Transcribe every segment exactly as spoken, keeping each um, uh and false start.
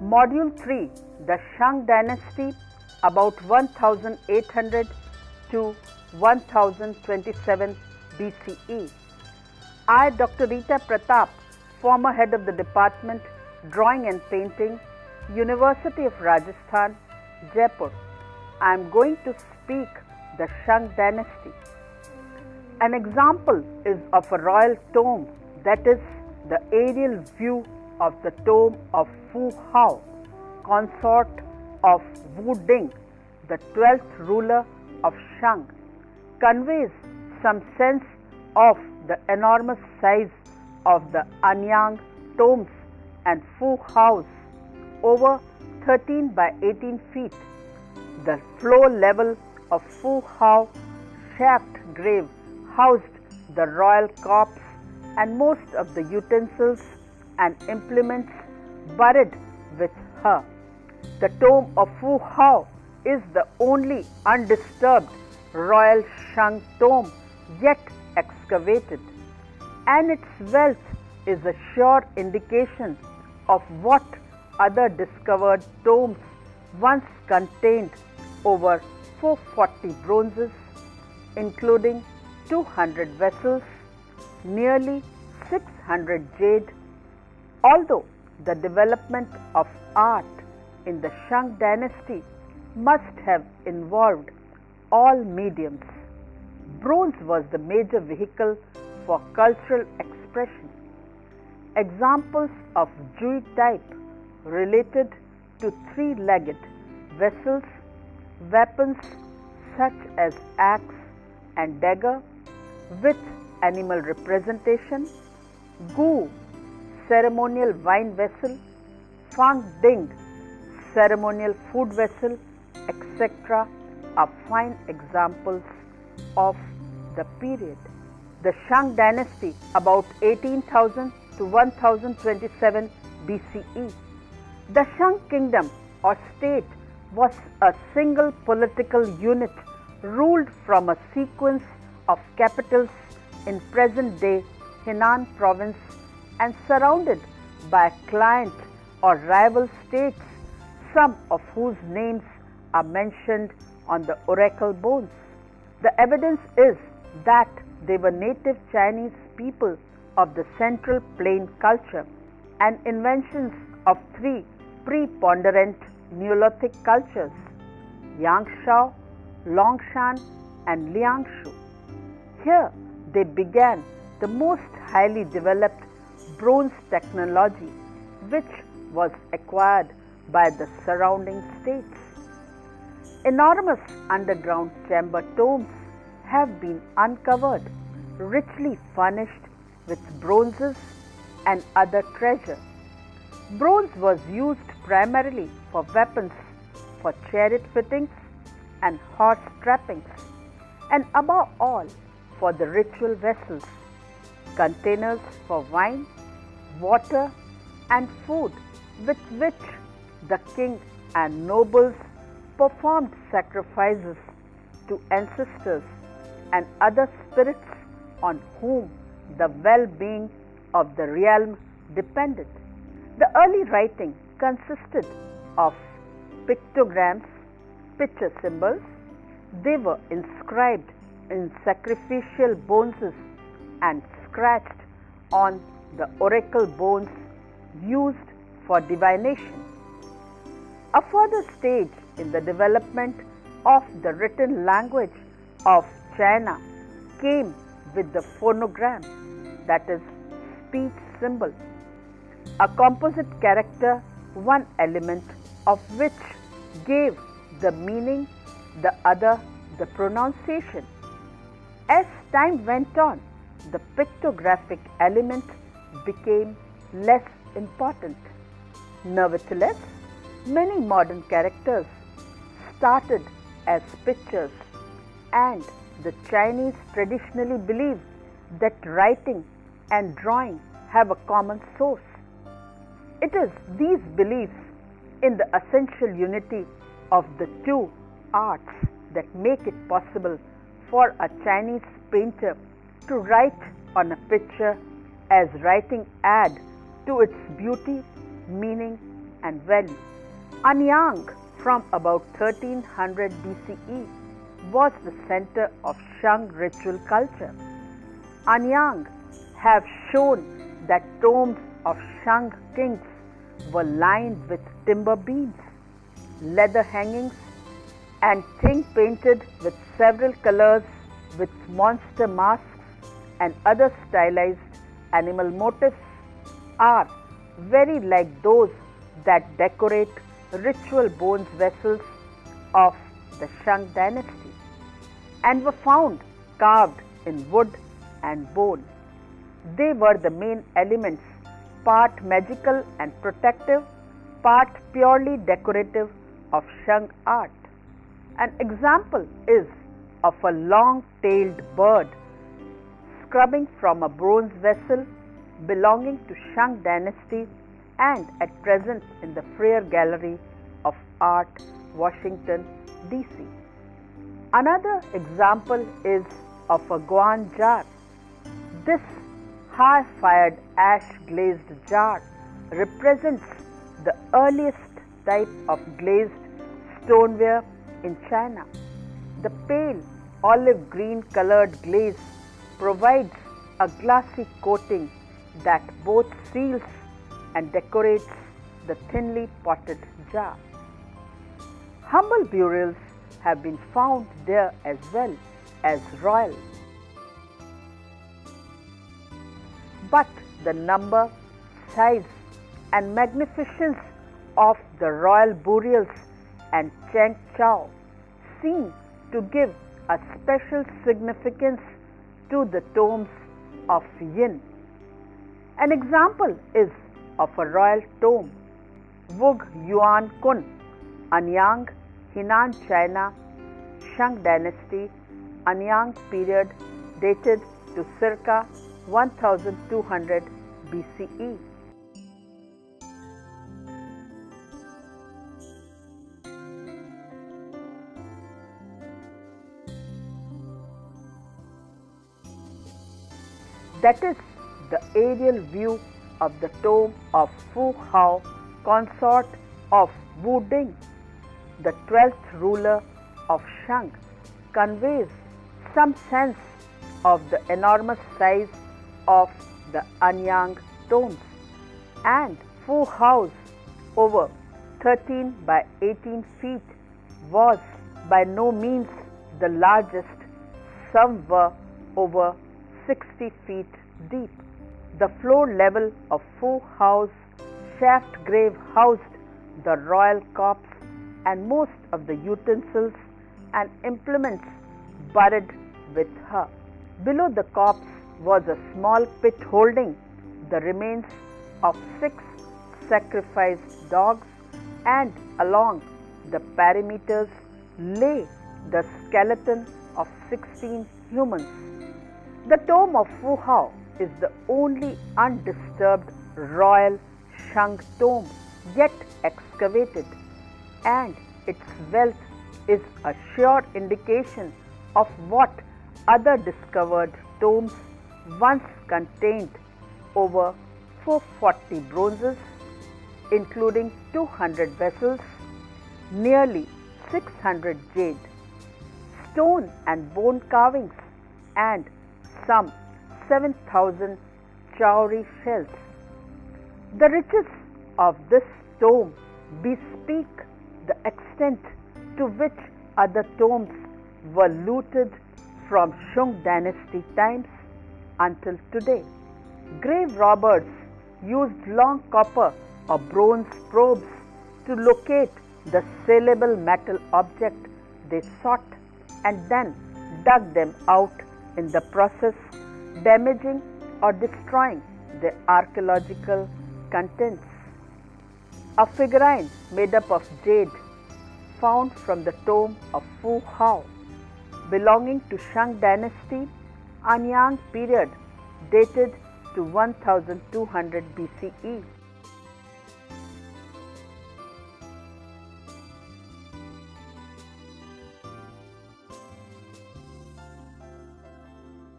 Module three, the Shang dynasty, about eighteen hundred to ten twenty-seven B C E. I, Doctor Rita Pratap, former head of the Department, Drawing and Painting, University of Rajasthan, Jaipur. I am going to speak the Shang dynasty. An example is of a royal tomb, that is, the aerial view of the tomb of Fu Hao, consort of Wu Ding, the twelfth ruler of Shang, conveys some sense of the enormous size of the Anyang tombs and Fu Hao's, over thirteen by eighteen feet. The floor level of Fu Hao shaft grave housed the royal corpse and most of the utensils and implements buried with her. The tomb of Fu Hao is the only undisturbed royal Shang tomb yet excavated, and its wealth is a sure indication of what other discovered tombs once contained over four hundred forty bronzes, including two hundred vessels, nearly six hundred jade. Although the development of art in the Shang dynasty must have involved all mediums, bronze was the major vehicle for cultural expression. Examples of Jui type related to three-legged vessels, weapons such as axe and dagger with animal representation, Gu ceremonial wine vessel, Fang Ding ceremonial food vessel, et cetera are fine examples of the period. The Shang dynasty, about eighteen thousand to ten twenty-seven B C E. The Shang kingdom or state was a single political unit ruled from a sequence of capitals in present-day Henan province and surrounded by client or rival states, some of whose names are mentioned on the oracle bones. The evidence is that they were native Chinese people of the Central Plain culture and inventions of three preponderant Neolithic cultures, Yangshao, Longshan and Liangshu. Here they began the most highly developed bronze technology which was acquired by the surrounding states. Enormous underground chamber tombs have been uncovered, richly furnished with bronzes and other treasure. Bronze was used primarily for weapons, for chariot fittings and horse trappings, and above all for the ritual vessels, containers for wine, water and food with which the king and nobles performed sacrifices to ancestors and other spirits on whom the well-being of the realm depended. The early writing consisted of pictograms, picture symbols. They were inscribed in sacrificial bones and scratched on the oracle bones used for divination. A further stage in the development of the written language of China came with the phonogram, that is, speech symbol, a composite character, one element of which gave the meaning, the other the pronunciation. As time went on, the pictographic element became less important. Nevertheless, many modern characters started as pictures, and the Chinese traditionally believe that writing and drawing have a common source. It is these beliefs in the essential unity of the two arts that make it possible for a Chinese painter to write on a picture, as writing adds to its beauty, meaning and value. Anyang, from about thirteen hundred B C E, was the center of Shang ritual culture. Anyang have shown that tombs of Shang kings were lined with timber beams, leather hangings, and thing painted with several colors with monster masks and other stylized animal motifs are very like those that decorate ritual bronze vessels of the Shang dynasty and were found carved in wood and bone. They were the main elements, part magical and protective, part purely decorative of Shang art. An example is of a long-tailed bird scrubbing from a bronze vessel belonging to Shang dynasty and at present in the Freer Gallery of Art, Washington, D C. Another example is of a Guan jar. This high-fired ash-glazed jar represents the earliest type of glazed stoneware in China. The pale olive green colored glaze provides a glassy coating that both seals and decorates the thinly potted jar. Humble burials have been found there as well as royal. But the number, size, and magnificence of the royal burials and Cheng Chao seem to give a special significance to the tombs of Yin. An example is of a royal tomb, Wug Yuan Kun, Anyang, Henan, China, Shang dynasty, Anyang period, dated to circa one thousand two hundred B C E. That is the aerial view of the tomb of Fu Hao, consort of Wu Ding, the twelfth ruler of Shang, conveys some sense of the enormous size of the Anyang tombs, and Fu Hao's over thirteen by eighteen feet was by no means the largest. Some were over sixty feet deep. The floor level of Fu Hao's shaft grave housed the royal corpse and most of the utensils and implements buried with her. Below the corpse was a small pit holding the remains of six sacrificed dogs, and along the perimeters lay the skeleton of sixteen humans. The tomb of Fu Hao is the only undisturbed royal Shang tomb yet excavated, and its wealth is a sure indication of what other discovered tombs once contained over four hundred forty bronzes, including two hundred vessels, nearly six hundred jade, stone and bone carvings, and some seven thousand cowrie shells. The riches of this tomb bespeak the extent to which other tombs were looted from Shung dynasty times until today. Grave robbers used long copper or bronze probes to locate the salable metal object they sought and then dug them out, in the process damaging or destroying the archaeological contents. A figurine made up of jade found from the tomb of Fu Hao, belonging to Shang dynasty, Anyang period, dated to one thousand two hundred B C E.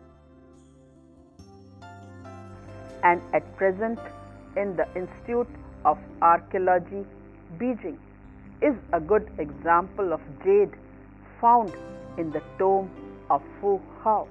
And at present in the Institute of Archaeology, Beijing, is a good example of jade found in the tomb of Fu Hao.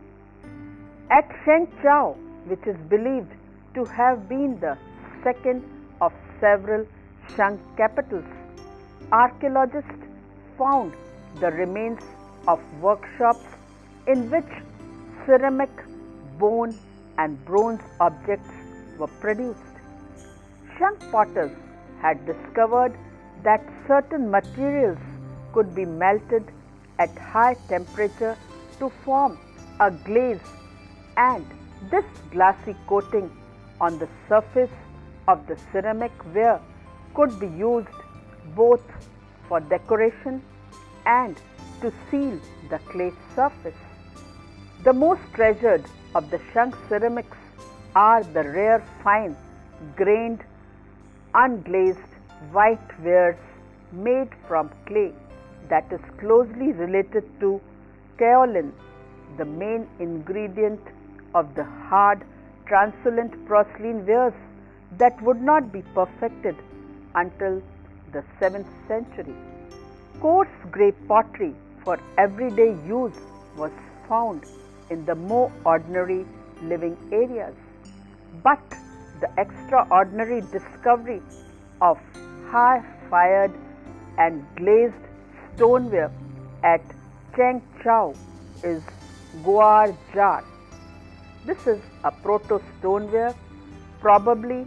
At Shengqiao, which is believed to have been the second of several Shang capitals, archaeologists found the remains of workshops in which ceramic, bone and bronze objects were produced. Shang potters had discovered that certain materials could be melted at high temperature to form a glaze, and this glassy coating on the surface of the ceramic ware could be used both for decoration and to seal the clay surface. The most treasured of the Shang ceramics are the rare fine grained unglazed white wares made from clay that is closely related to kaolin, the main ingredient of the hard translucent porcelain wares that would not be perfected until the seventh century. Coarse grey pottery for everyday use was found in the more ordinary living areas, but the extraordinary discovery of high-fired and glazed stoneware at Shengqiao is Guar jar. This is a proto-stoneware, probably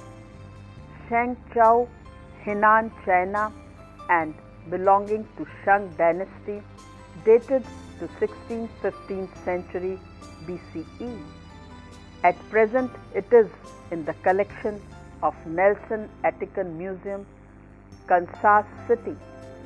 Shengqiao, Henan, China, and belonging to Shang dynasty, dated to sixteenth to fifteenth century B C E. At present, it is in the collection of Nelson Atikan Museum, Kansas City.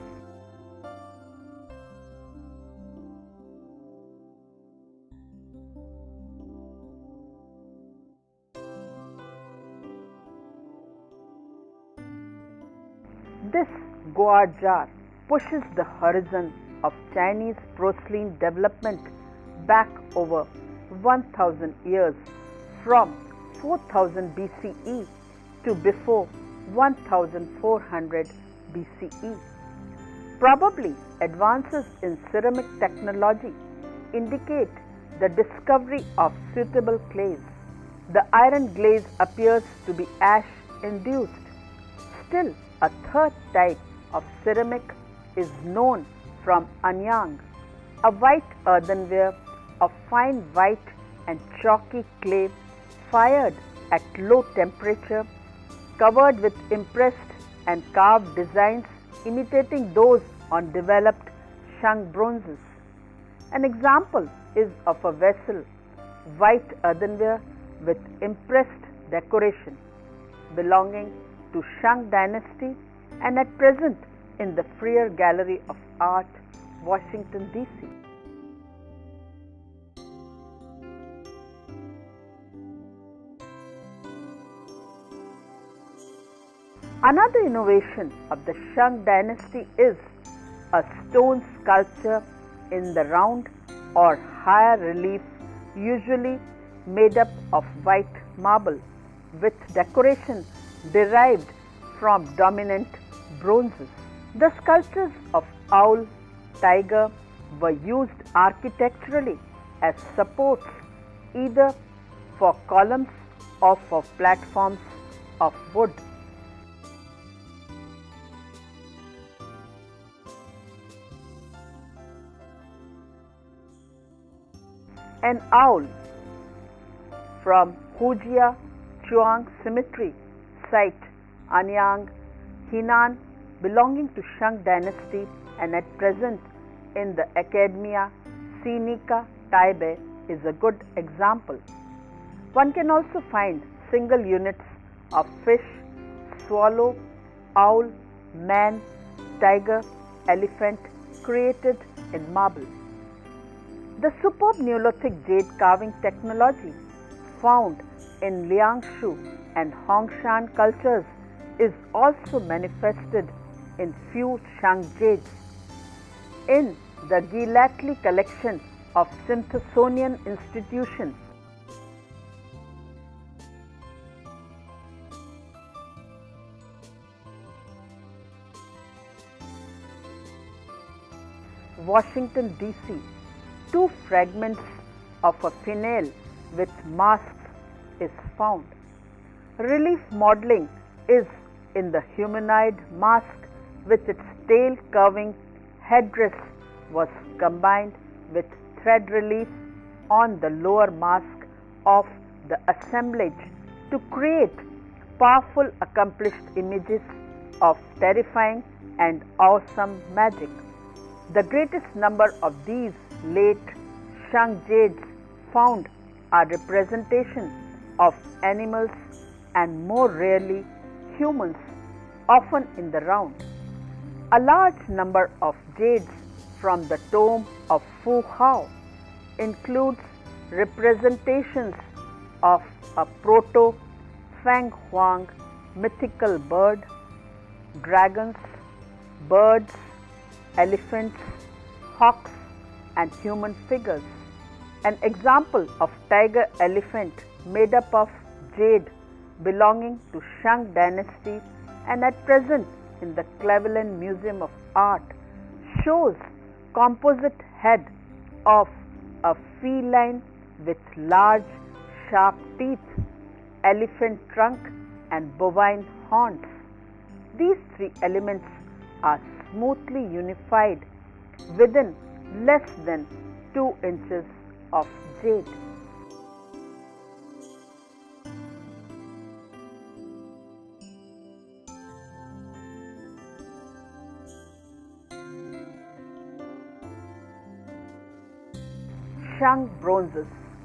This Guar jar pushes the horizon of Chinese porcelain development back over one thousand years, from four thousand B C E to before one thousand four hundred B C E. Probably advances in ceramic technology indicate the discovery of suitable clays. The iron glaze appears to be ash-induced. Still, a third type of ceramic is known from Anyang, a white earthenware of fine white and chalky clay fired at low temperature, covered with impressed and carved designs imitating those on developed Shang bronzes. An example is of a vessel, white earthenware with impressed decoration, belonging to Shang dynasty and at present in the Freer Gallery of Art, Washington, D C. Another innovation of the Shang dynasty is a stone sculpture in the round or higher relief, usually made up of white marble, with decoration derived from dominant bronzes. The sculptures of owl, tiger were used architecturally as supports either for columns or for platforms of wood. An owl from Hujia Chuang Cemetery site, Anyang, Henan, belonging to Shang dynasty and at present in the Academia Sinica, Taipei, is a good example. One can also find single units of fish, swallow, owl, man, tiger, elephant created in marble. The superb Neolithic jade carving technology found in Liangshu and Hongshan cultures is also manifested in few Shang jades. In the Gilatli collection of Smithsonian Institution, Washington, D C, two fragments of a female with masks is found. Relief modeling is in the humanoid mask with its tail curving headdress was combined with thread relief on the lower mask of the assemblage to create powerful accomplished images of terrifying and awesome magic. The greatest number of these late Shang jades found are representations of animals and more rarely humans, often in the round. A large number of jades from the tomb of Fu Hao includes representations of a proto Feng Huang mythical bird, dragons, birds, elephants, hawks, and human figures. An example of tiger elephant made up of jade belonging to Shang dynasty and at present in the Cleveland Museum of Art shows composite head of a feline with large sharp teeth, elephant trunk and bovine horns. These three elements are smoothly unified within less than two inches of jade. Shang bronzes.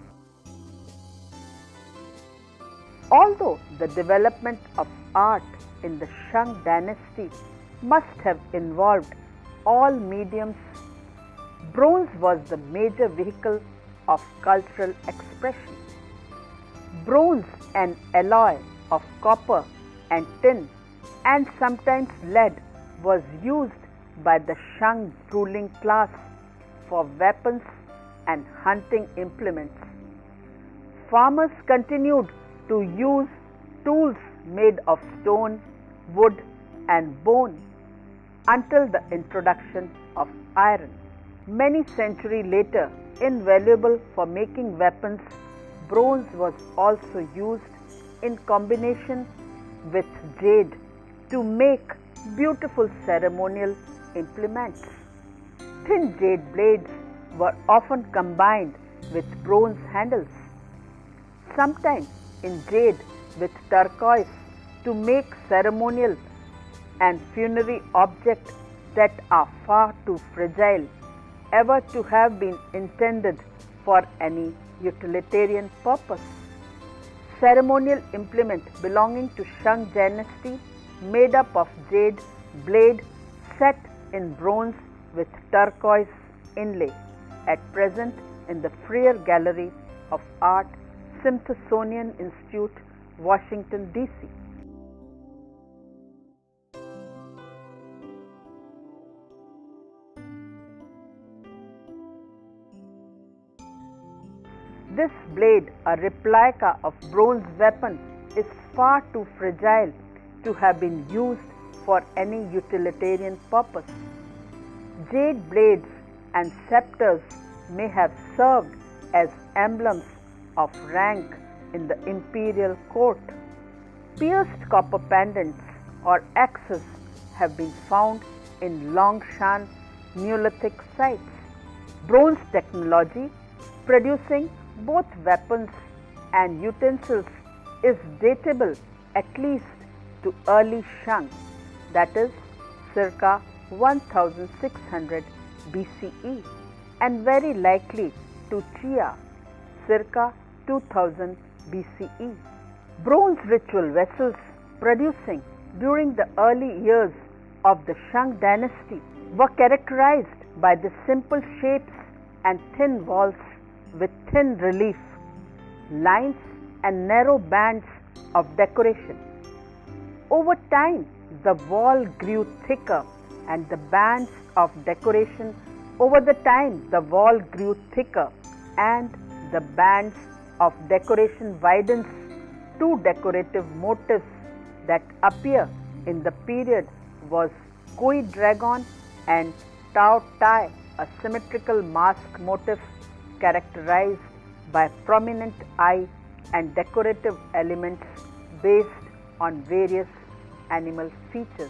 Although the development of art in the Shang dynasty must have involved all mediums, bronze was the major vehicle of cultural expression. Bronze, an alloy of copper and tin and sometimes lead, was used by the Shang ruling class for weapons and hunting implements. Farmers continued to use tools made of stone, wood, and bone until the introduction of iron. Many centuries later, invaluable for making weapons, bronze was also used in combination with jade to make beautiful ceremonial implements. Thin jade blades were often combined with bronze handles, sometimes in jade with turquoise, to make ceremonial and funerary objects that are far too fragile ever to have been intended for any utilitarian purpose. Ceremonial implement belonging to Shang dynasty made up of jade blade set in bronze with turquoise inlay, at present in the Freer Gallery of Art, Smithsonian Institute, Washington, D C. This blade, a replica of bronze weapon, is far too fragile to have been used for any utilitarian purpose. Jade blades and scepters may have served as emblems of rank in the imperial court. Pierced copper pendants or axes have been found in Longshan Neolithic sites. Bronze technology producing both weapons and utensils is datable at least to early Shang, that is circa sixteen hundred B C E, and very likely to Chia, circa two thousand B C E. Bronze ritual vessels producing during the early years of the Shang dynasty were characterized by the simple shapes and thin walls with thin relief, lines and narrow bands of decoration. Over time, the wall grew thicker and the bands of decoration over the time the wall grew thicker and the bands of decoration widens. Two decorative motifs that appear in the period was Kui Dragon and Tao Tai a symmetrical mask motif characterized by prominent eye and decorative elements based on various animal features.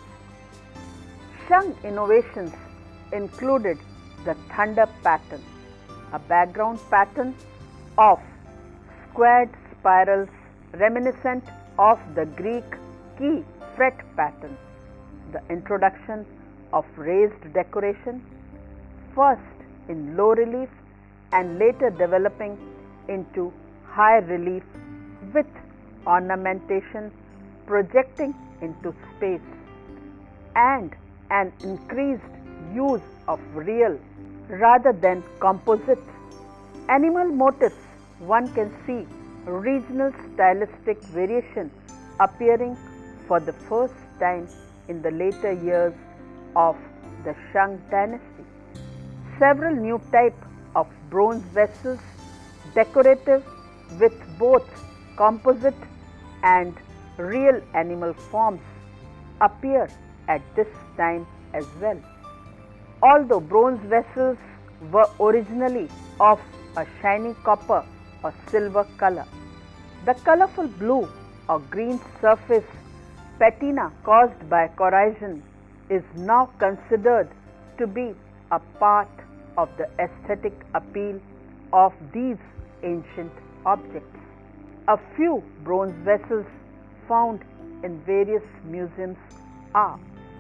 Shang innovations included the thunder pattern, a background pattern of squared spirals reminiscent of the Greek key fret pattern, the introduction of raised decoration, first in low relief and later developing into high relief with ornamentation projecting into space, and an increased use of real rather than composite animal motifs. One can see regional stylistic variation appearing for the first time in the later years of the Shang dynasty. Several new types of bronze vessels, decorative with both composite and real animal forms, appear at this time as well. Although bronze vessels were originally of a shiny copper or silver color, the colorful blue or green surface patina caused by corrosion is now considered to be a part of the aesthetic appeal of these ancient objects. A few bronze vessels found in various museums are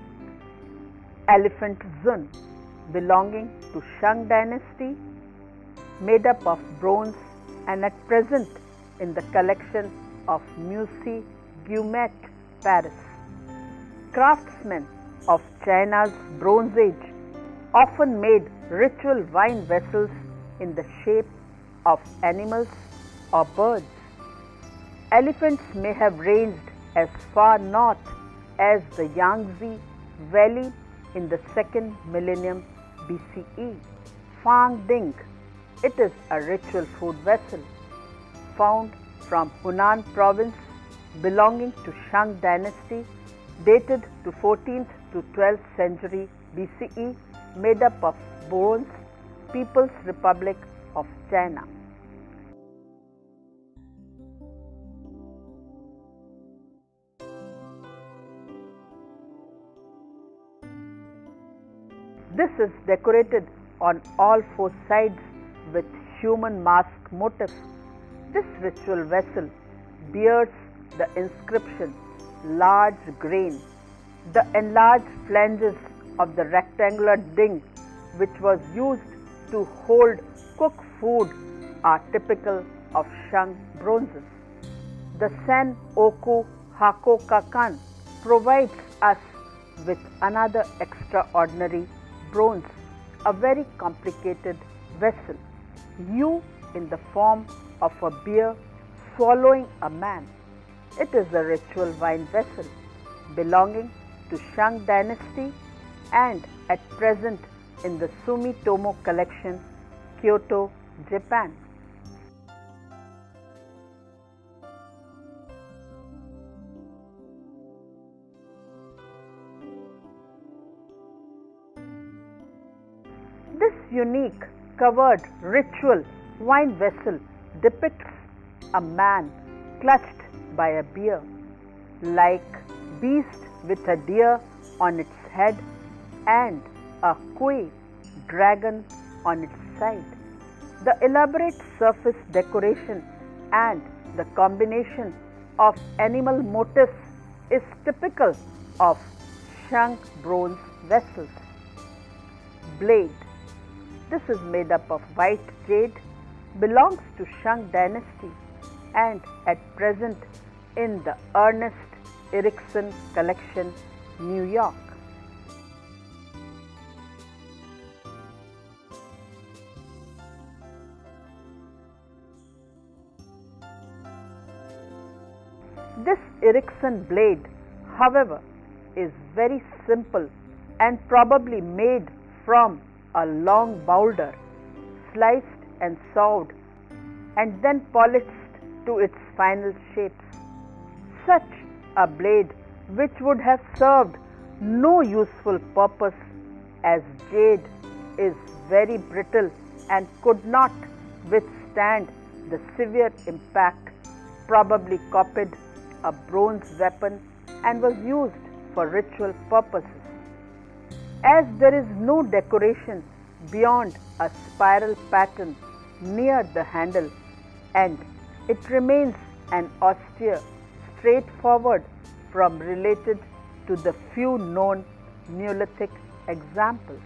Elephant Zun, belonging to Shang dynasty, made up of bronze and at present in the collection of Musée Guimet, Paris. Craftsmen of China's Bronze Age often made ritual wine vessels in the shape of animals or birds. Elephants may have ranged as far north as the Yangtze Valley in the second millennium B C E. Fang Ding, it is a ritual food vessel found from Hunan province belonging to Shang dynasty, dated to fourteenth to twelfth century B C E, made up of bronze, People's Republic of China. This is decorated on all four sides with human mask motifs. This ritual vessel bears the inscription large grain. The enlarged flanges of the rectangular ding, which was used to hold cooked food, are typical of Shang bronzes. The Sen Oku Hakokakan provides us with another extraordinary bronze, a very complicated vessel, Yu in the form of a bear swallowing a man. It is a ritual wine vessel belonging to Shang dynasty and at present in the Sumitomo collection, Kyoto, Japan. This unique covered ritual wine vessel depicts a man clutched by a bear, like beast with a deer on its head and a kui dragon on its side. The elaborate surface decoration and the combination of animal motifs is typical of Shang bronze vessels. Blade. This is made up of white jade, belongs to Shang dynasty and at present in the Ernest Erickson collection, New York. This Erickson blade, however, is very simple and probably made from a long boulder, sliced and sawed and then polished to its final shapes. Such a blade, which would have served no useful purpose as jade, is very brittle and could not withstand the severe impact, probably copied a bronze weapon and was used for ritual purposes. As there is no decoration beyond a spiral pattern near the handle, and it remains an austere, straightforward from related to the few known Neolithic examples.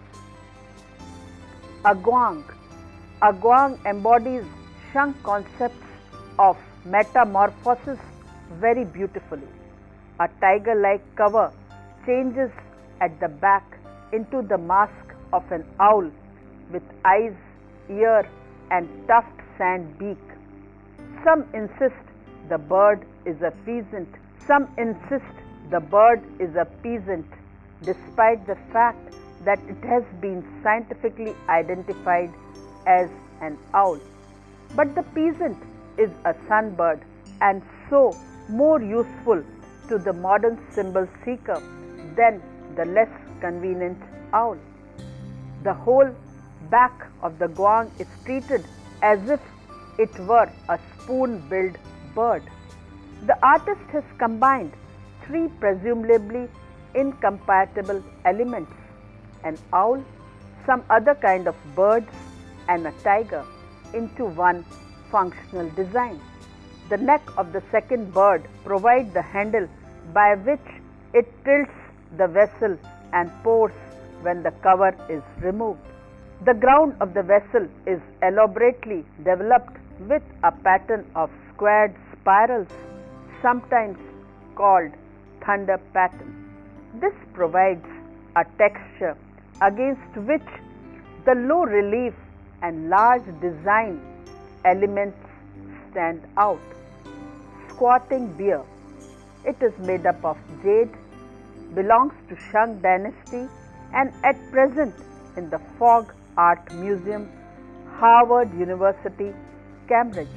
Agwang. Agwang embodies Shang concepts of metamorphosis very beautifully. A tiger-like cover changes at the back into the mask of an owl with eyes, ear and tuft sand beak. Some insist the bird is a pheasant. Some insist the bird is a peasant, despite the fact that it has been scientifically identified as an owl. But the peasant is a sunbird and so more useful to the modern symbol seeker than the less convenient owl. The whole back of the gwang is treated as if it were a spoon-billed bird. The artist has combined three presumably incompatible elements: an owl, some other kind of birds and a tiger into one functional design. The neck of the second bird provides the handle by which it tilts the vessel and pours when the cover is removed. The ground of the vessel is elaborately developed with a pattern of squared spirals, sometimes called thunder pattern. This provides a texture against which the low relief and large design elements stand out. Squatting bear. It is made up of jade, belongs to Shang dynasty and at present in the Fogg Art Museum, Harvard University, Cambridge.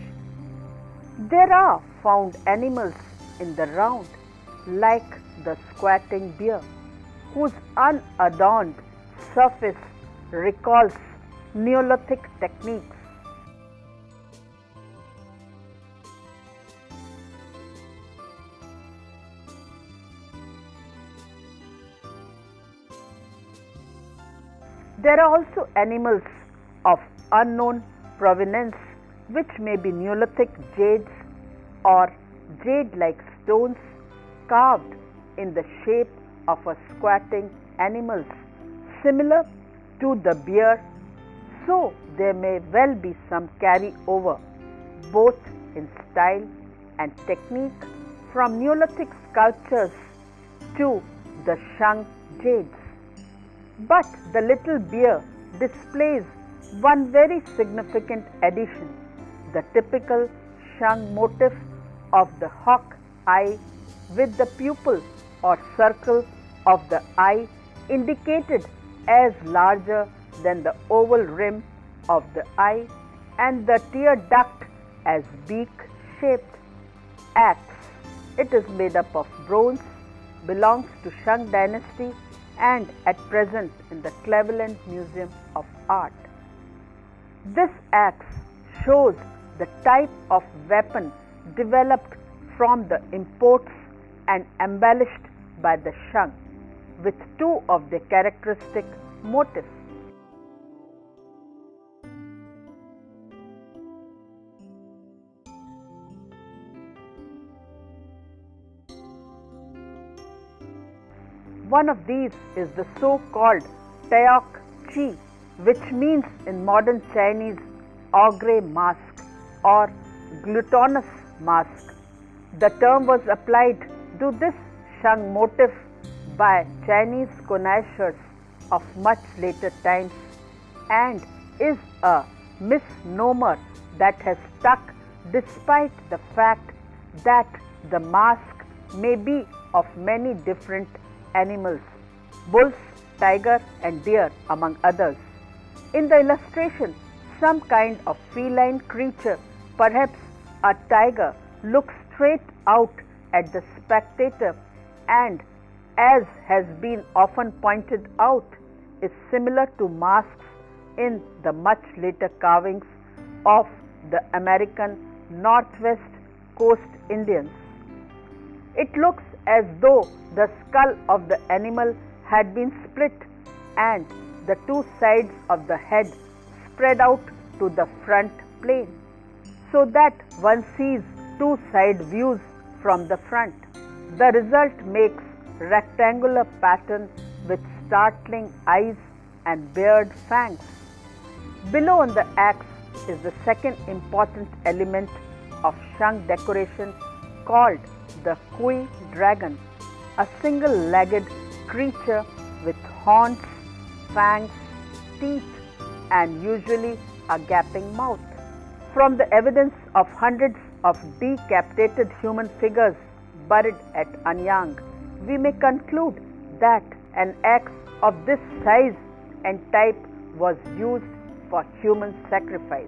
There are found animals in the round like the squatting bear, whose unadorned surface recalls Neolithic techniques. There are also animals of unknown provenance which may be Neolithic jades or jade-like stones carved in the shape of a squatting animals similar to the bear, so there may well be some carry over both in style and technique from Neolithic sculptures to the Shang jades. But the little bear displays one very significant addition: the typical Shang motif of the hawk eye with the pupil or circle of the eye indicated as larger than the oval rim of the eye and the tear duct as beak-shaped. Axe. It is made up of bronze, belongs to Shang dynasty and at present in the Cleveland Museum of Art. This axe shows the type of weapon developed from the imports and embellished by the Shang with two of their characteristic motifs. One of these is the so-called Taoc Chi, which means in modern Chinese ogre mask or gluttonous mask. The term was applied to this Shang motif by Chinese connoisseurs of much later times and is a misnomer that has stuck despite the fact that the mask may be of many different animals: bulls, tiger and deer among others. In the illustration, some kind of feline creature, perhaps a tiger, looks straight out at the spectator and, as has been often pointed out, is similar to masks in the much later carvings of the American Northwest Coast Indians. It looks as though the skull of the animal had been split and the two sides of the head spread out to the front plane, so that one sees two side views from the front. The result makes rectangular pattern with startling eyes and bared fangs. Below on the axe is the second important element of Shang decoration called the Kui dragon, a single-legged creature with horns, fangs, teeth, and usually a gaping mouth. From the evidence of hundreds of decapitated human figures buried at Anyang, we may conclude that an axe of this size and type was used for human sacrifice.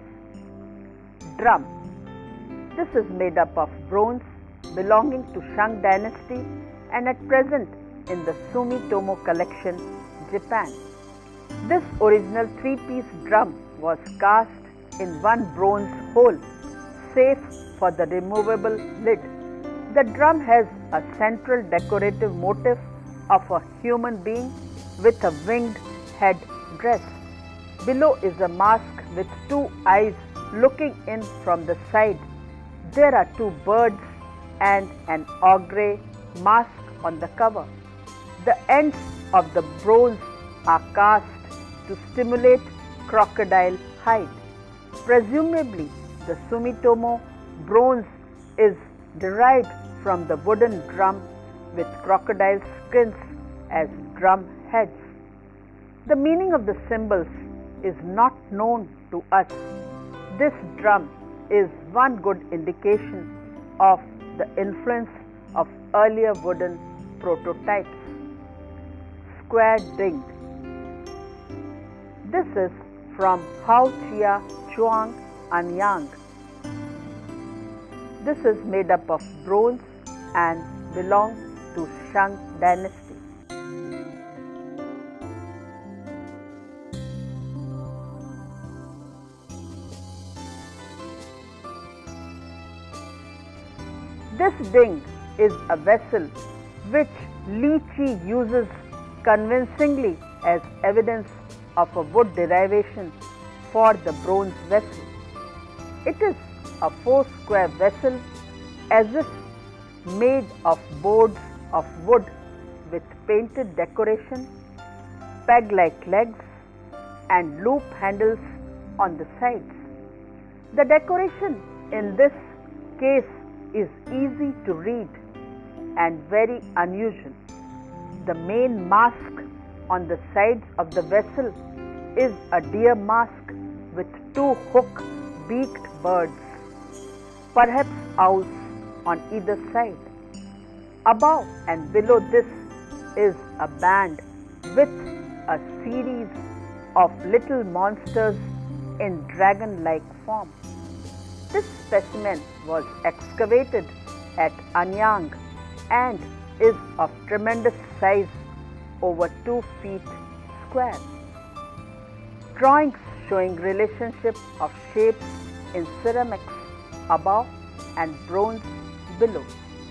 Drum. This is made up of bronze belonging to Shang dynasty and at present in the Sumitomo collection, Japan. This original three-piece drum was cast in one bronze hole, safe for the removable lid. The drum has a central decorative motif of a human being with a winged head dress. Below is a mask with two eyes looking in from the side. There are two birds and an ogre mask on the cover. The ends of the bronze are cast to stimulate crocodile hide. Presumably, the Sumitomo bronze is derived from the wooden drum with crocodile skins as drum heads. The meaning of the symbols is not known to us. This drum is one good indication of the influence of earlier wooden prototypes. Square ding. This is from Hao Chia Chuang Anyang. This is made up of bronze and belongs to Shang dynasty. This ding is a vessel which Li Chi uses convincingly as evidence of a wood derivation for the bronze vessel. It is a four-square vessel as if made of boards of wood with painted decoration, peg-like legs and loop handles on the sides. The decoration in this case is easy to read and very unusual. The main mask on the sides of the vessel is a deer mask with two hook-beaked birds, perhaps owls on either side. Above and below this is a band with a series of little monsters in dragon-like form. This specimen was excavated at Anyang and is of tremendous size, over two feet square. Drawings showing relationship of shapes in ceramics above and bronze below.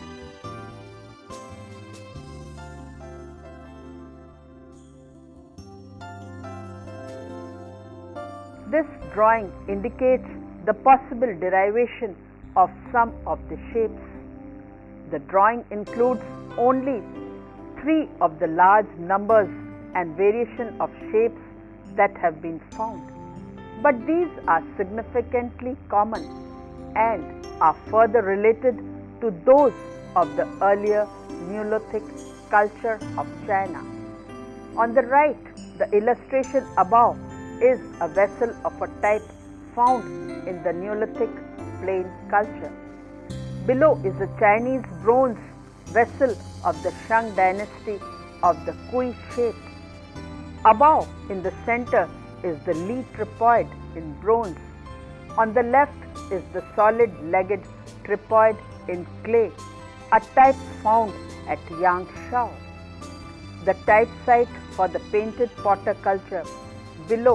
This drawing indicates the possible derivation of some of the shapes. The drawing includes only three of the large numbers and variation of shapes that have been found, but these are significantly common and are further related to those of the earlier Neolithic culture of China. On the right, the illustration above is a vessel of a type found in the Neolithic plain culture. Below is a Chinese bronze vessel of the Shang dynasty of the Kui shape. Above in the center is the Li tripod in bronze. On the left is the solid-legged tripod in clay, a type found at Yangshao. The type site for the painted potter culture below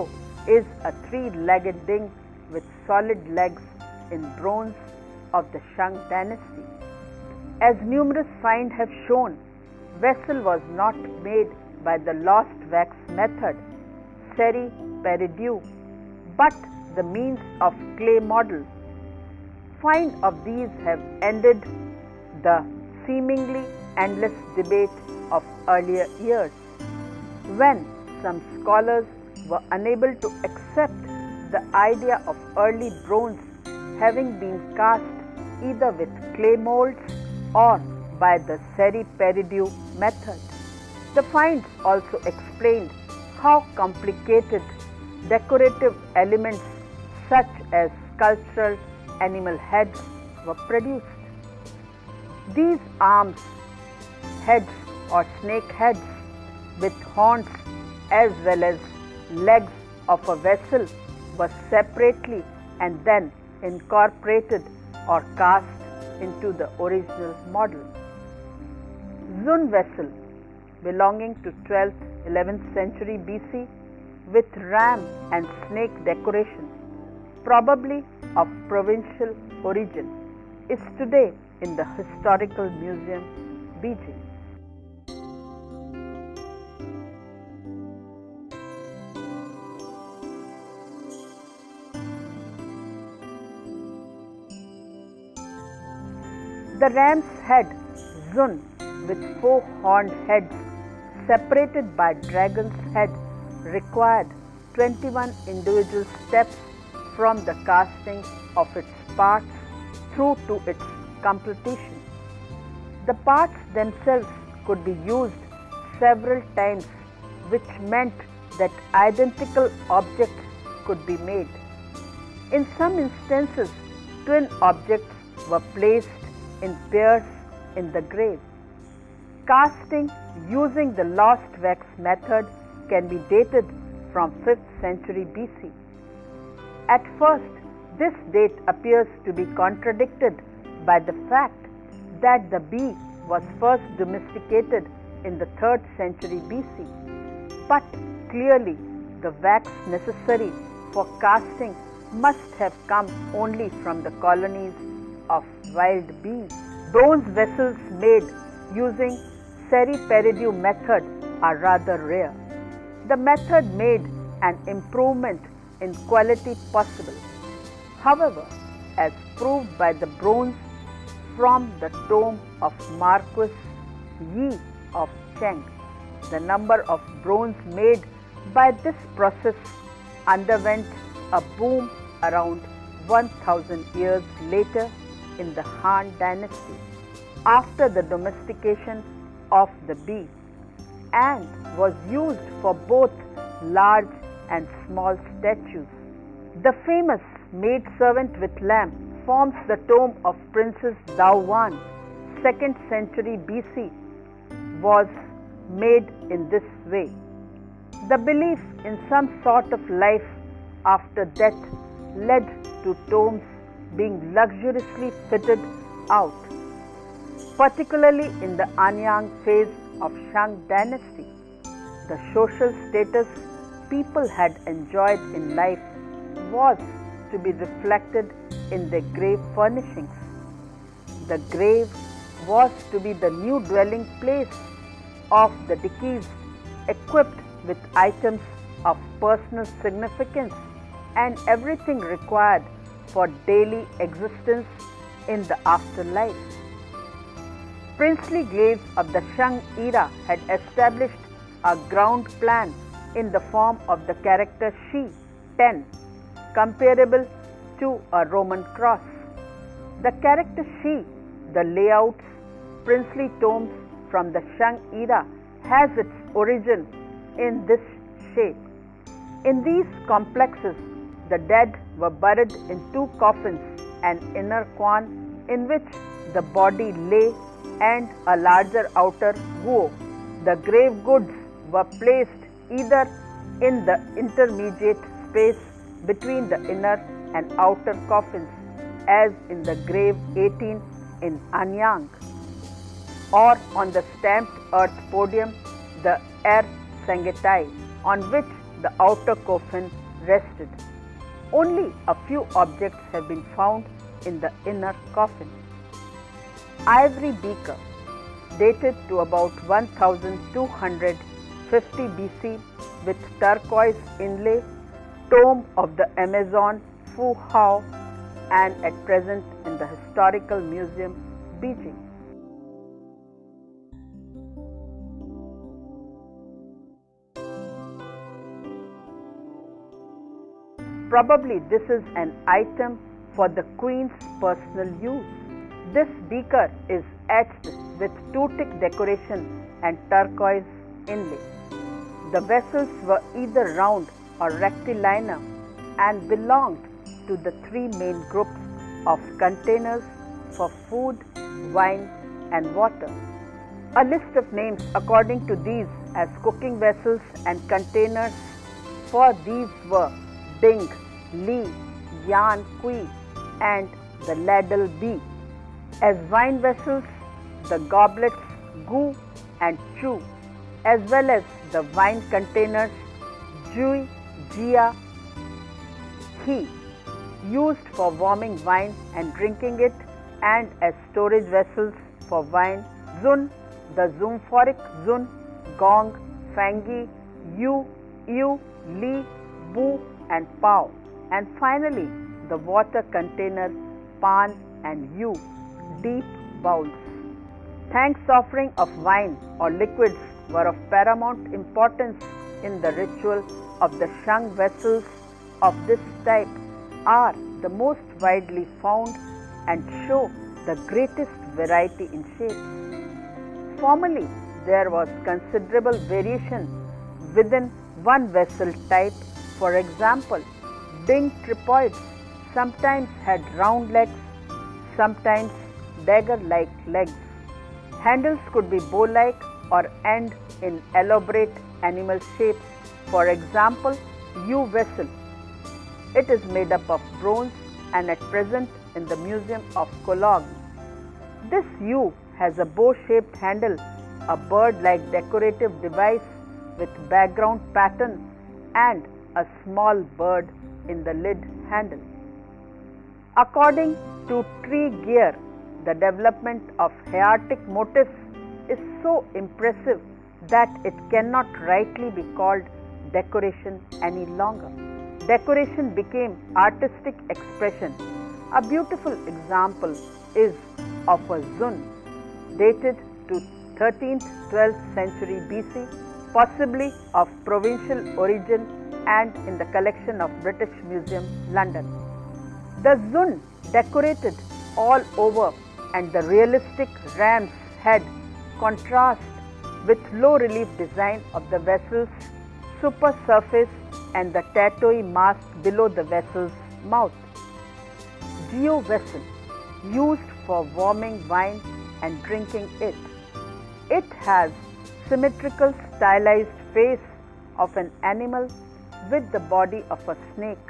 is a three-legged being with solid legs in bronze of the Shang dynasty. As numerous finds have shown, vessel was not made by the lost wax method, seri perideu, but the means of clay model. Finds of these have ended the seemingly endless debate of earlier years, when some scholars were unable to accept the idea of early bronze having been cast either with clay molds or by the seri perideu method. The finds also explained how complicated decorative elements such as sculptural animal heads were produced. These arms, heads or snake heads with horns as well as legs of a vessel were separately and then incorporated or cast into the original model. Zun vessel belonging to twelfth to eleventh century B C with ram and snake decoration, probably of provincial origin, is today in the Historical Museum, Beijing. The ram's head, Zun, with four horned heads separated by dragon's head, required twenty-one individual steps from the casting of its parts through to its completion. The parts themselves could be used several times, which meant that identical objects could be made. In some instances, twin objects were placed in pairs in the grave. Casting using the lost wax method can be dated from fifth century B C. At first, this date appears to be contradicted by the fact that the bee was first domesticated in the third century B C. But clearly, the wax necessary for casting must have come only from the colonies of wild bees. Bronze vessels made using seri perideu method are rather rare. The method made an improvement in quality possible. However, as proved by the bronze from the tomb of Marquis Yi of Cheng, the number of bronze made by this process underwent a boom around one thousand years later in the Han dynasty, after the domestication of the bee, and was used for both large and small statues. The famous maidservant with lamp forms the tomb of Princess Dao Wan, second century B C, was made in this way. The belief in some sort of life after death led to tombs being luxuriously fitted out, particularly in the Anyang phase of Shang dynasty. The social status people had enjoyed in life was to be reflected in their grave furnishings. The grave was to be the new dwelling place of the deceased, equipped with items of personal significance and everything required for daily existence in the afterlife. Princely glaives of the Shang era had established a ground plan in the form of the character Shi, ten, comparable to a Roman cross. The character Shi, the layouts, princely tombs from the Shang era, has its origin in this shape. In these complexes, the dead were buried in two coffins, an inner quan in which the body lay and a larger outer guo. The grave goods were placed either in the intermediate space between the inner and outer coffins, as in the grave eighteen in Anyang, or on the stamped earth podium, the Er Sangetai, on which the outer coffin rested. Only a few objects have been found in the inner coffin. Ivory beaker, dated to about one thousand two hundred fifty B C with turquoise inlay, tomb of the Amazon, Phu Hau, and at present in the Historical Museum, Beijing. Probably this is an item for the Queen's personal use. This beaker is etched with toothpick decoration and turquoise inlay. The vessels were either round or rectilinear and belonged to the three main groups of containers for food, wine, and water. A list of names according to these as cooking vessels and containers for these were Ding, Li, Yan Kui, and the ladle Bi. As wine vessels, the goblets Gu and Chu, as well as the wine containers Jui, Jia, He, used for warming wine and drinking it, and as storage vessels for wine Zun, the zoophoric Zun, Gong, Fangi, Yu, Yu, Li, Bu, and Pao, and finally the water container Pan and Yu, deep bowls. Thanks offering of wine or liquids were of paramount importance in the ritual of the Shang vessels of this type are the most widely found and show the greatest variety in shapes. Formerly, there was considerable variation within one vessel type. For example, Ding tripods sometimes had round legs, sometimes dagger-like legs. Handles could be bow-like or end in elaborate animal shapes. For example, Yu vessel. It is made up of bronze and at present in the Museum of Cologne. This Yu has a bow-shaped handle, a bird-like decorative device with background pattern, and a small bird in the lid handle. According to Tregear, the development of hieratic motifs is so impressive that it cannot rightly be called decoration any longer. Decoration became artistic expression. A beautiful example is of a Zun, dated to thirteenth to twelfth century B C, possibly of provincial origin and in the collection of British Museum, London. The Zun decorated all over and the realistic ram's head contrast with low relief design of the vessel's super surface and the tattooed mask below the vessel's mouth. Geo vessel, used for warming wine and drinking it. It has symmetrical stylized face of an animal with the body of a snake.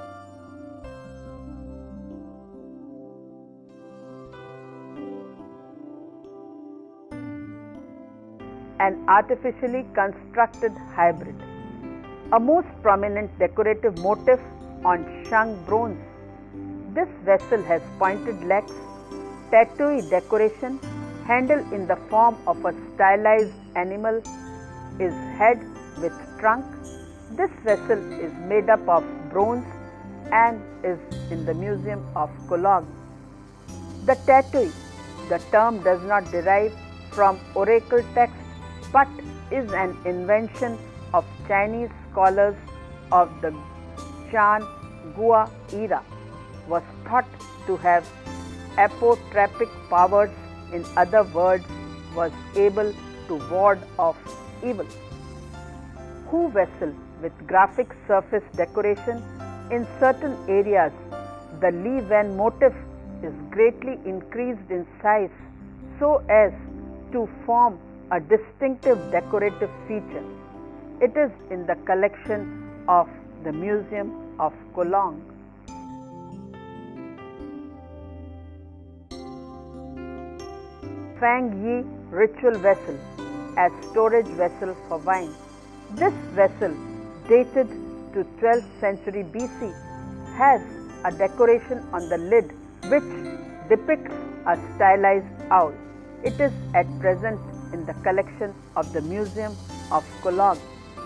An artificially constructed hybrid. A most prominent decorative motif on Shang bronze. This vessel has pointed legs, tattooed decoration, handle in the form of a stylized animal, is head with trunk. This vessel is made up of bronze and is in the Museum of Cologne. The tattoo, the term does not derive from oracle text but is an invention of Chinese scholars of the Chan Gua era, was thought to have apotropic powers, in other words, was able to ward off evil. Hu vessel with graphic surface decoration. In certain areas, the Li Wen motif is greatly increased in size so as to form a distinctive decorative feature. It is in the collection of the Museum of Cologne. Fang Yi ritual vessel as storage vessel for wine. This vessel, dated to twelfth century B C has a decoration on the lid which depicts a stylized owl. It is at present in the collection of the Museum of Cologne.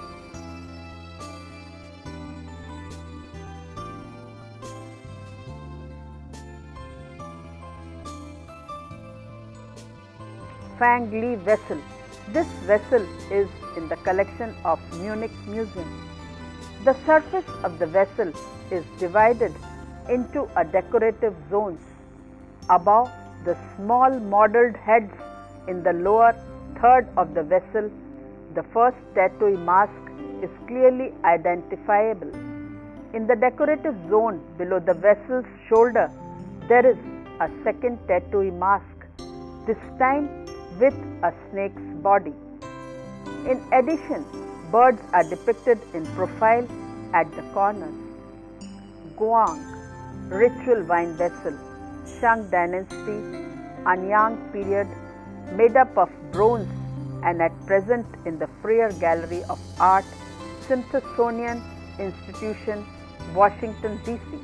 Fang Li vessel. This vessel is in the collection of Munich Museum. The surface of the vessel is divided into a decorative zones. Above the small modeled heads in the lower third of the vessel, the first tattooed mask is clearly identifiable. In the decorative zone below the vessel's shoulder, there is a second tattooed mask, this time with a snake's body. In addition, birds are depicted in profile at the corners. Guang, ritual wine vessel, Shang Dynasty, Anyang period, made up of bronze and at present in the Freer Gallery of Art, Smithsonian Institution, Washington, D C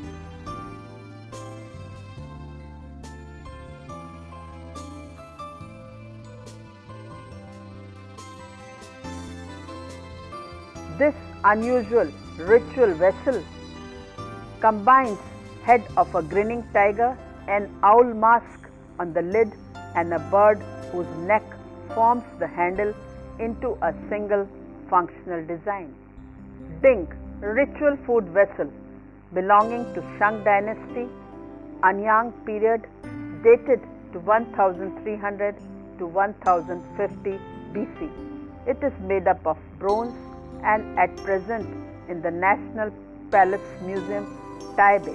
This unusual ritual vessel combines head of a grinning tiger, an owl mask on the lid, and a bird whose neck forms the handle into a single functional design. Ding, ritual food vessel belonging to Shang Dynasty, Anyang period, dated to thirteen hundred to ten fifty B C. It is made up of bronze and at present in the National Palace Museum, Taipei.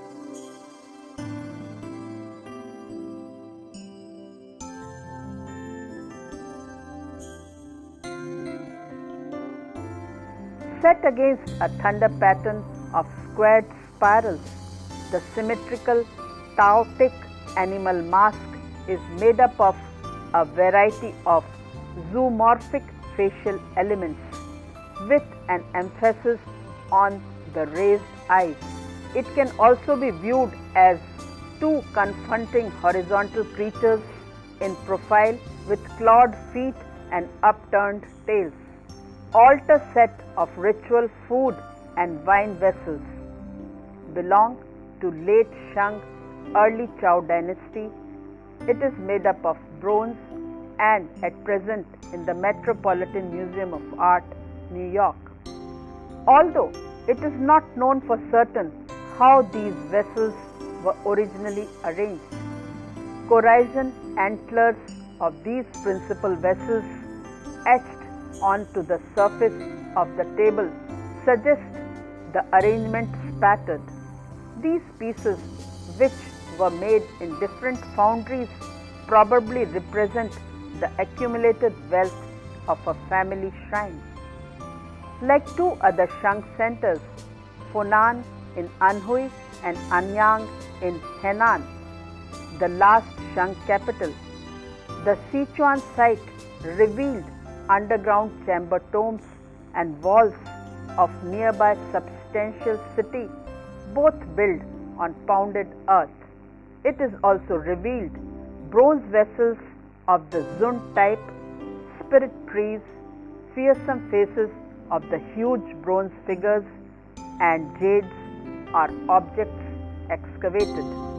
Set against a thunder pattern of squared spirals, the symmetrical Taotic animal mask is made up of a variety of zoomorphic facial elements with an emphasis on the raised eyes. It can also be viewed as two confronting horizontal creatures in profile with clawed feet and upturned tails. Altar set of ritual food and wine vessels belong to late Shang, early Zhou dynasty. It is made up of bronze and at present in the Metropolitan Museum of Art, New York. Although it is not known for certain how these vessels were originally arranged, corazon antlers of these principal vessels etched onto the surface of the table suggest the arrangement spattered. These pieces, which were made in different foundries, probably represent the accumulated wealth of a family shrine. Like two other Shang centers, Funan in Anhui and Anyang in Henan, the last Shang capital, the Sichuan site revealed underground chamber tombs and walls of nearby substantial city, both built on pounded earth. It is also revealed bronze vessels of the Zun type, spirit trees, fearsome faces of the huge bronze figures, and jades are objects excavated.